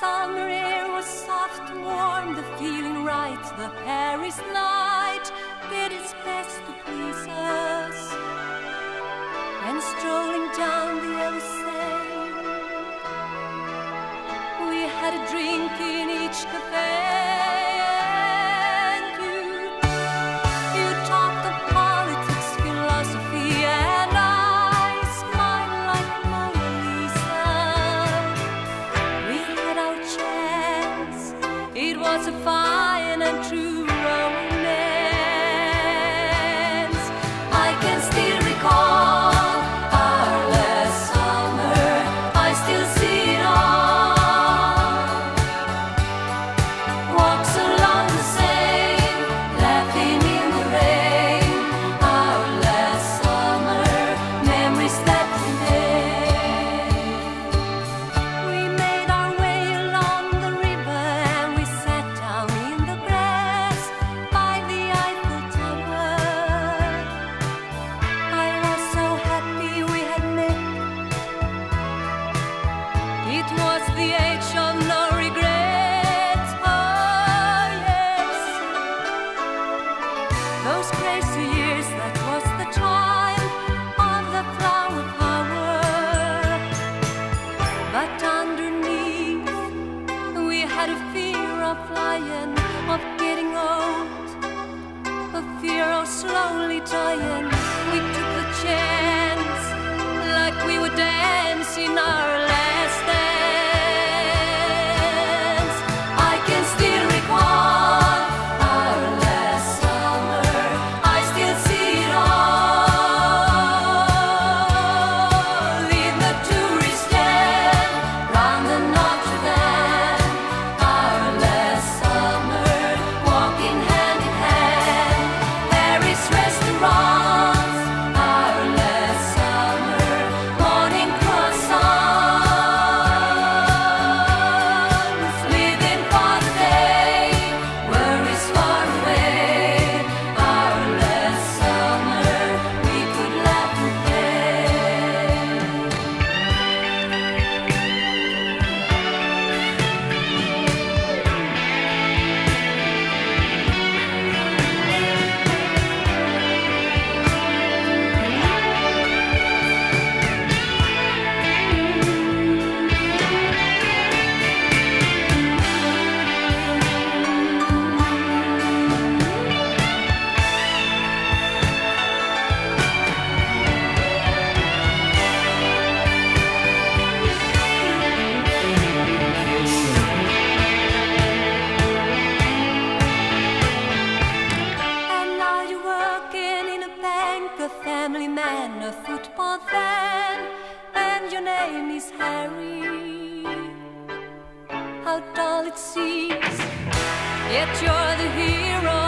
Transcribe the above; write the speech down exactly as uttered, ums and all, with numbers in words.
summer air was soft and warm, the feeling right, the Paris night did its best to please us. And strolling down the Elysee, we had a drink in each cafe. And you, you talked of politics, philosophy, and I smiled like Mona Lisa. We had our chance, it was a fine and true romance. I can still recall our last summer, I still see it all. Walks along the Seine, laughing in the rain. Our last summer, memories that remain. We made our way along the river and we sat down in the grass by the Eiffel Tower. I was so happy we had met. It was the age of no regrets. Oh yes, those crazy years, that was the time of the flower power. But underneath, we had a fear of flying, of getting old, a fear of slowly dying. We took the chance, like we would dance in our last dance. I can still recall our last summer, I still see it all. In the tourist stand, round the Notre Dame. Our last summer, walking hand in hand. Paris restaurants. Our last summer, morning croissants. Living for the day, worries far away. Our last summer, we could laugh and play. And now you're working in a bank, a family man, a football fan, and your name is Harry. How dull it seems, yet you're the hero